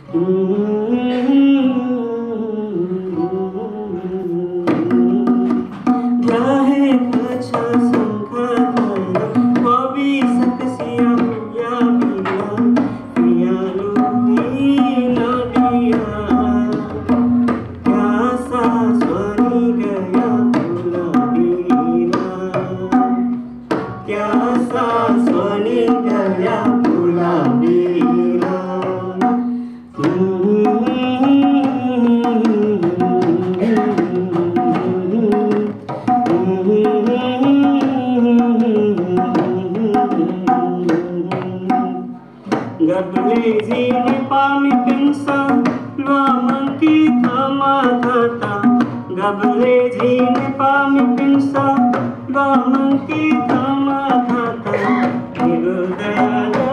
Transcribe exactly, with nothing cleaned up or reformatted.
क्या है खचा शंखधर कवि सकसिया पिया पिया पिया लुहिया पिया क्या सा स्वनी गया फूला बीरा क्या सा स्वनी गया फूला बीरा गबले जी ने पामी पिंसा रामन की थमा था गबले जी ने पामी पिंसा रामन की थमा था